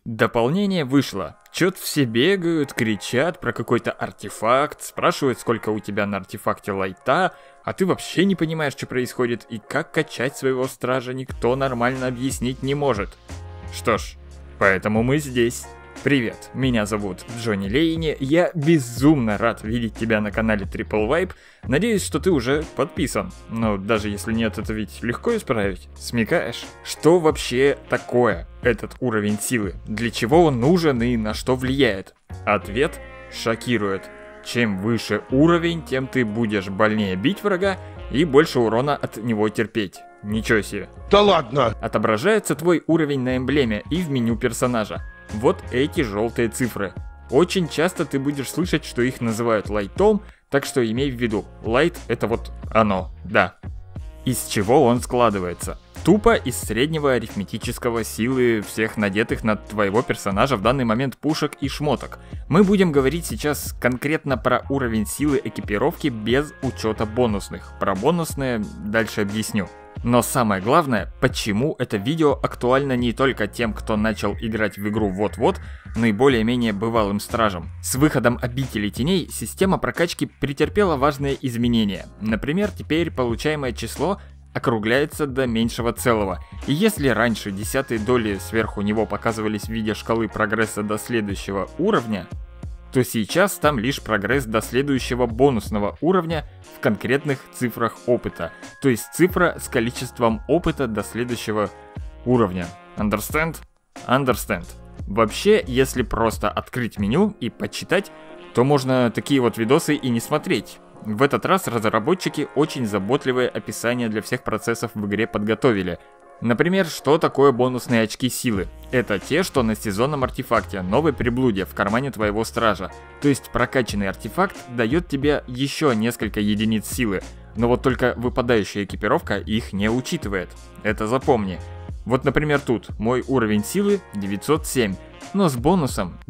Дополнение вышло. Чё-то все бегают, кричат про какой-то артефакт, спрашивают, сколько у тебя на артефакте лайта, а ты вообще не понимаешь, что происходит, и как качать своего стража никто нормально объяснить не может. Что ж, поэтому мы здесь. Привет, меня зовут Джонни Лейни, я безумно рад видеть тебя на канале Triple Vibe, надеюсь, что ты уже подписан, но даже если нет, это ведь легко исправить, смекаешь? Что вообще такое этот уровень силы, для чего он нужен и на что влияет? Ответ шокирует. Чем выше уровень, тем ты будешь больнее бить врага и больше урона от него терпеть. Ничего себе. Да ладно! Отображается твой уровень на эмблеме и в меню персонажа. Вот эти желтые цифры. Очень часто ты будешь слышать, что их называют лайтом, так что имей в виду, лайт это вот оно, да. Из чего он складывается? Тупо из среднего арифметического силы всех надетых на твоего персонажа в данный момент пушек и шмоток. Мы будем говорить сейчас конкретно про уровень силы экипировки без учета бонусных. Про бонусные дальше объясню. Но самое главное, почему это видео актуально не только тем, кто начал играть в игру вот-вот, но и более-менее бывалым стражам. С выходом Обители Теней система прокачки претерпела важные изменения. Например, теперь получаемое число округляется до меньшего целого. И если раньше десятые доли сверху него показывались в виде шкалы прогресса до следующего уровня, то сейчас там лишь прогресс до следующего бонусного уровня в конкретных цифрах опыта. То есть цифра с количеством опыта до следующего уровня. Understand? Understand. Вообще, если просто открыть меню и почитать, то можно такие вот видосы и не смотреть. В этот раз разработчики очень заботливое описание для всех процессов в игре подготовили. Например, что такое бонусные очки силы? Это те, что на сезонном артефакте, новой приблуде в кармане твоего стража. То есть прокачанный артефакт дает тебе еще несколько единиц силы, но вот только выпадающая экипировка их не учитывает. Это запомни. Вот, например, тут мой уровень силы 907, но с бонусом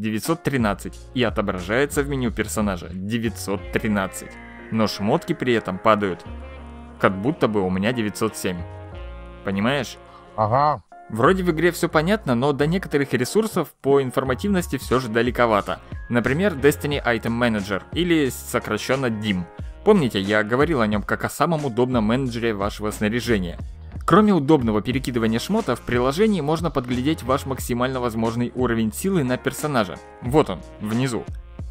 913 и отображается в меню персонажа 913. Но шмотки при этом падают, как будто бы у меня 907. Понимаешь? Ага. Вроде в игре все понятно, но до некоторых ресурсов по информативности все же далековато. Например, Destiny Item Manager, или сокращенно DIM. Помните, я говорил о нем как о самом удобном менеджере вашего снаряжения. Кроме удобного перекидывания шмота, в приложении можно подглядеть ваш максимально возможный уровень силы на персонажа. Вот он, внизу.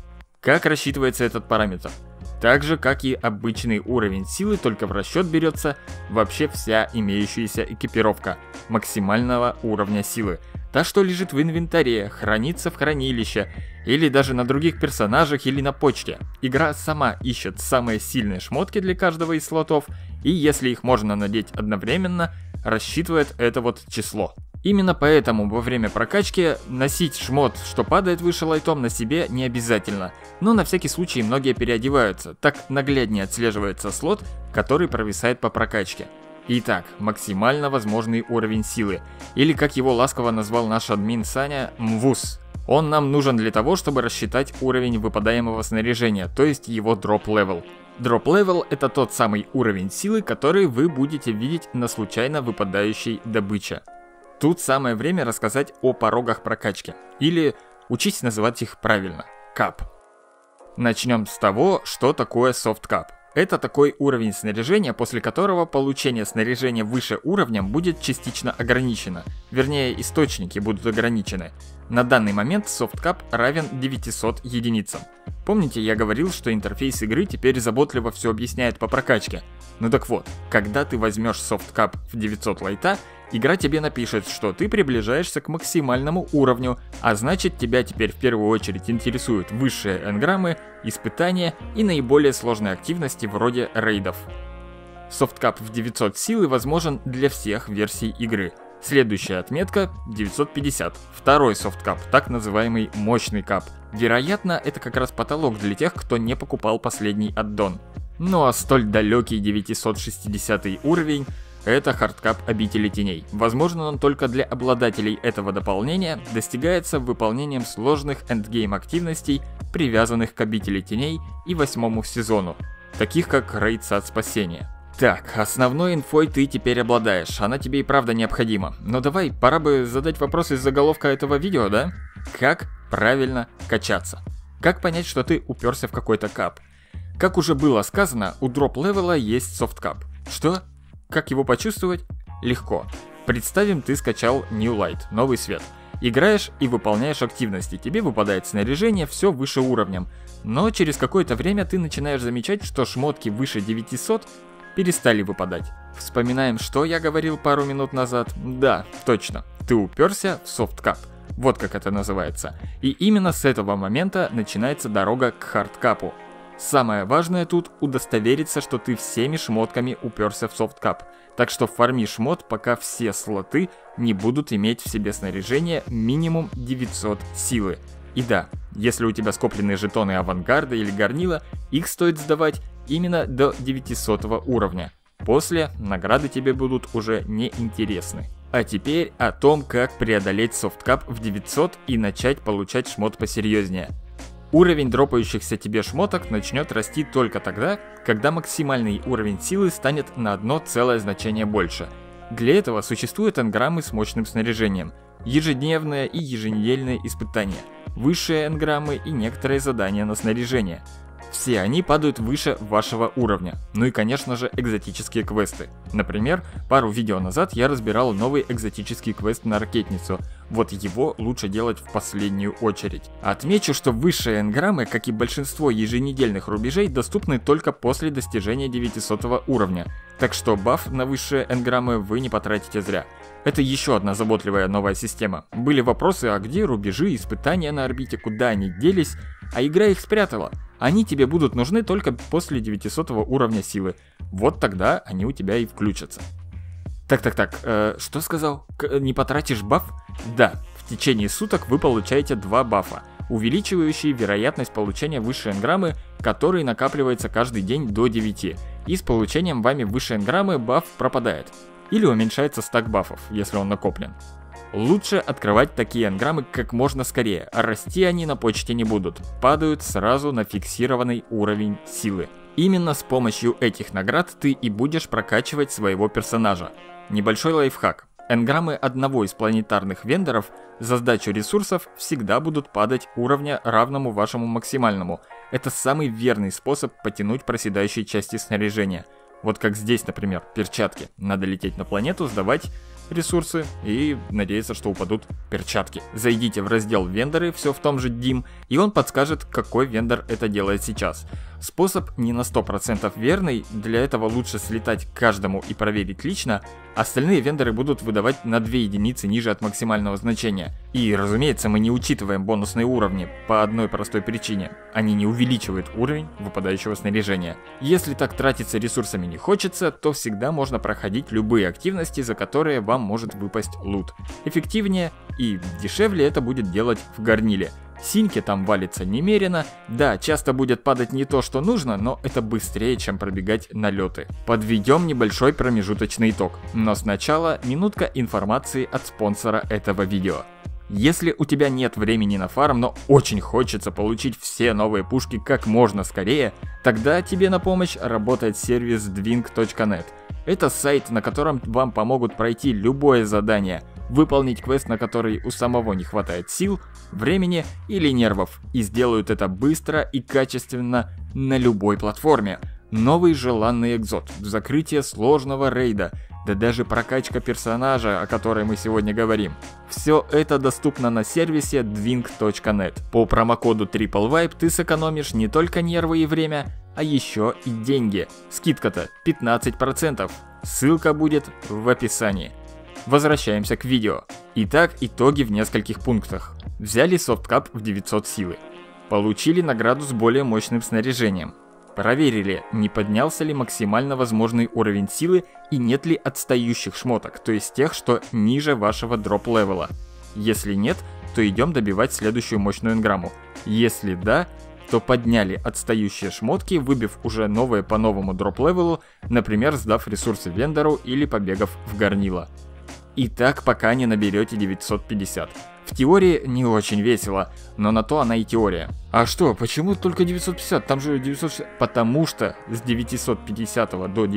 Как рассчитывается этот параметр? Так же, как и обычный уровень силы, только в расчет берется вообще вся имеющаяся экипировка максимального уровня силы. Та, что лежит в инвентаре, хранится в хранилище, или даже на других персонажах или на почте. Игра сама ищет самые сильные шмотки для каждого из слотов, и если их можно надеть одновременно, рассчитывает это вот число. Именно поэтому во время прокачки носить шмот, что падает выше лайтом, на себе не обязательно. Но на всякий случай многие переодеваются, так нагляднее отслеживается слот, который провисает по прокачке. Итак, максимально возможный уровень силы, или как его ласково назвал наш админ Саня, МВУС. Он нам нужен для того, чтобы рассчитать уровень выпадаемого снаряжения, то есть его дроп-левел. Дроп-левел — это тот самый уровень силы, который вы будете видеть на случайно выпадающей добыче. Тут самое время рассказать о порогах прокачки, или учись называть их правильно – кап. Начнем с того, что такое софт-кап. Это такой уровень снаряжения, после которого получение снаряжения выше уровня будет частично ограничено, вернее источники будут ограничены. На данный момент софт-кап равен 900 единицам. Помните, я говорил, что интерфейс игры теперь заботливо все объясняет по прокачке? Ну так вот, когда ты возьмешь софт-кап в 900 лайта, игра тебе напишет, что ты приближаешься к максимальному уровню, а значит тебя теперь в первую очередь интересуют высшие энграммы, испытания и наиболее сложные активности вроде рейдов. Софткап в 900 силы возможен для всех версий игры. Следующая отметка 950, второй софткап, так называемый мощный кап. Вероятно, это как раз потолок для тех, кто не покупал последний аддон. Ну а столь далекий 960 уровень — это хардкап Обители Теней. Возможно, он только для обладателей этого дополнения, достигается выполнением сложных эндгейм активностей, привязанных к Обители Теней и 8-му сезону, таких как рейд Сад Спасения. Так, основной инфой ты теперь обладаешь, она тебе и правда необходима. Но давай, пора бы задать вопрос из заголовка этого видео, да? Как правильно качаться? Как понять, что ты уперся в какой-то кап? Как уже было сказано, у дроп-левела есть софткап. Что? Как его почувствовать? Легко. Представим, ты скачал New Light, новый свет. Играешь и выполняешь активности, тебе выпадает снаряжение все выше уровнем. Но через какое-то время ты начинаешь замечать, что шмотки выше 900 перестали выпадать. Вспоминаем, что я говорил пару минут назад? Да, точно, ты уперся в софткап. Вот как это называется. И именно с этого момента начинается дорога к хардкапу. Самое важное тут удостовериться, что ты всеми шмотками уперся в софткап. Так что фарми шмот, пока все слоты не будут иметь в себе снаряжение минимум 900 силы. И да, если у тебя скопленные жетоны авангарда или горнила, их стоит сдавать именно до 900 уровня. После награды тебе будут уже не интересны. А теперь о том, как преодолеть софткап в 900 и начать получать шмот посерьезнее. Уровень дропающихся тебе шмоток начнет расти только тогда, когда максимальный уровень силы станет на одно целое значение больше. Для этого существуют энграммы с мощным снаряжением, ежедневные и еженедельные испытания, высшие энграммы и некоторые задания на снаряжение. Все они падают выше вашего уровня. Ну и конечно же экзотические квесты. Например, пару видео назад я разбирал новый экзотический квест на ракетницу. Вот его лучше делать в последнюю очередь. Отмечу, что высшие энграммы, как и большинство еженедельных рубежей, доступны только после достижения 900 уровня. Так что баф на высшие энграммы вы не потратите зря. Это еще одна заботливая новая система. Были вопросы, а где рубежи, испытания на орбите, куда они делись, а игра их спрятала. Они тебе будут нужны только после 900 уровня силы. Вот тогда они у тебя и включатся. Что сказал? Не потратишь баф? Да, в течение суток вы получаете 2 бафа, увеличивающие вероятность получения высшей энграммы, который накапливается каждый день до 9. И с получением вами высшей энграммы баф пропадает. Или уменьшается стак бафов, если он накоплен. Лучше открывать такие энграммы как можно скорее, а расти они на почте не будут, падают сразу на фиксированный уровень силы. Именно с помощью этих наград ты и будешь прокачивать своего персонажа. Небольшой лайфхак. Энграммы одного из планетарных вендоров за сдачу ресурсов всегда будут падать уровня равному вашему максимальному. Это самый верный способ потянуть проседающие части снаряжения. Вот как здесь, например, перчатки. Надо лететь на планету, сдавать ресурсы и надеяться, что упадут перчатки. Зайдите в раздел «Вендоры», все в том же DIM, и он подскажет, какой вендор это делает сейчас. Способ не на 100% верный, для этого лучше слетать к каждому и проверить лично, остальные вендоры будут выдавать на 2 единицы ниже от максимального значения. И, разумеется, мы не учитываем бонусные уровни по одной простой причине. Они не увеличивают уровень выпадающего снаряжения. Если так тратиться ресурсами не хочется, то всегда можно проходить любые активности, за которые вам может выпасть лут. Эффективнее и дешевле это будет делать в горниле. Синьки там валится немерено, да, часто будет падать не то, что нужно, но это быстрее, чем пробегать налеты. Подведем небольшой промежуточный итог, но сначала минутка информации от спонсора этого видео. Если у тебя нет времени на фарм, но очень хочется получить все новые пушки как можно скорее, тогда тебе на помощь работает сервис dwing.net. Это сайт, на котором вам помогут пройти любое задание, выполнить квест, на который у самого не хватает сил, времени или нервов, и сделают это быстро и качественно на любой платформе. Новый желанный экзот, закрытие сложного рейда, да даже прокачка персонажа, о которой мы сегодня говорим. Все это доступно на сервисе dwing.net. По промокоду TripleVibe ты сэкономишь не только нервы и время, а еще и деньги. Скидка-то 15%. Ссылка будет в описании. Возвращаемся к видео. Итак, итоги в нескольких пунктах. Взяли софткап в 900 силы. Получили награду с более мощным снаряжением. Проверили, не поднялся ли максимально возможный уровень силы и нет ли отстающих шмоток, то есть тех, что ниже вашего дроп-левела. Если нет, то идем добивать следующую мощную энграмму. Если да, то подняли отстающие шмотки, выбив уже новые по новому дроп-левелу, например, сдав ресурсы вендору или побегав в горнило. И так пока не наберете 950. В теории не очень весело, но на то она и теория. А что, почему только 950? Там же 960. Потому что с 950 до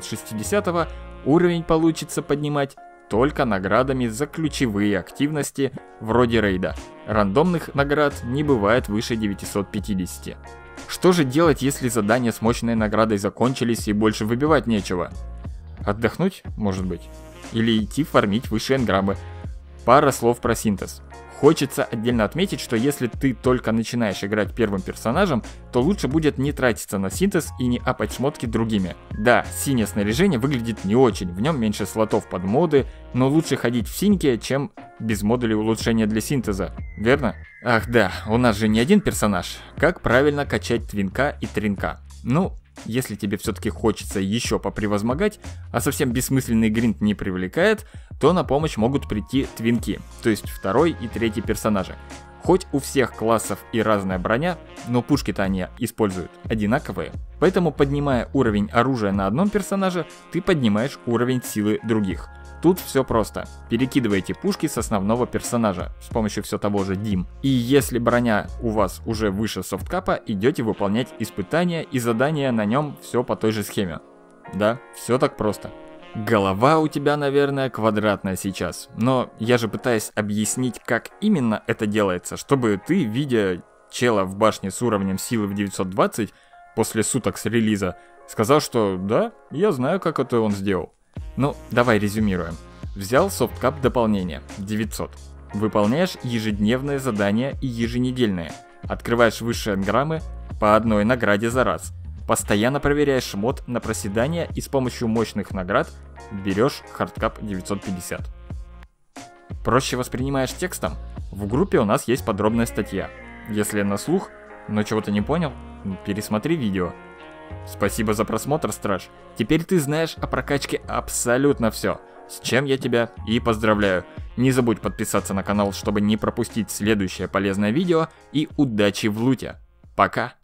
960 уровень получится поднимать только наградами за ключевые активности вроде рейда. Рандомных наград не бывает выше 950. Что же делать, если задания с мощной наградой закончились и больше выбивать нечего? Отдохнуть, может быть? Или идти фармить высшие энграммы? Пара слов про синтез. Хочется отдельно отметить, что если ты только начинаешь играть первым персонажем, то лучше будет не тратиться на синтез и не апать шмотки другими. Да, синее снаряжение выглядит не очень, в нем меньше слотов под моды, но лучше ходить в синьке, чем без модулей улучшения для синтеза, верно? Ах да, у нас же не один персонаж. Как правильно качать твинка и тринка? Ну, если тебе все-таки хочется еще попревозмогать, а совсем бессмысленный гринд не привлекает, то на помощь могут прийти твинки, то есть второй и третий персонажи. Хоть у всех классов и разная броня, но пушки-то они используют одинаковые. Поэтому, поднимая уровень оружия на одном персонаже, ты поднимаешь уровень силы других. Тут все просто. Перекидываете пушки с основного персонажа с помощью все того же Дим. И если броня у вас уже выше софткапа, идете выполнять испытания и задания на нем все по той же схеме. Да, все так просто. Голова у тебя, наверное, квадратная сейчас. Но я же пытаюсь объяснить, как именно это делается, чтобы ты, видя чела в башне с уровнем силы в 920 после суток с релиза, сказал, что да, я знаю, как это он сделал. Ну, давай резюмируем. Взял софткап дополнение 900. Выполняешь ежедневные задания и еженедельные. Открываешь высшие энграммы по одной награде за раз. Постоянно проверяешь мод на проседание и с помощью мощных наград берешь хардкап 950. Проще воспринимаешь текстом? В группе у нас есть подробная статья. Если на слух, но чего-то не понял, пересмотри видео. Спасибо за просмотр, Страж. Теперь ты знаешь о прокачке абсолютно все. С чем я тебя и поздравляю. Не забудь подписаться на канал, чтобы не пропустить следующее полезное видео. И удачи в луте. Пока.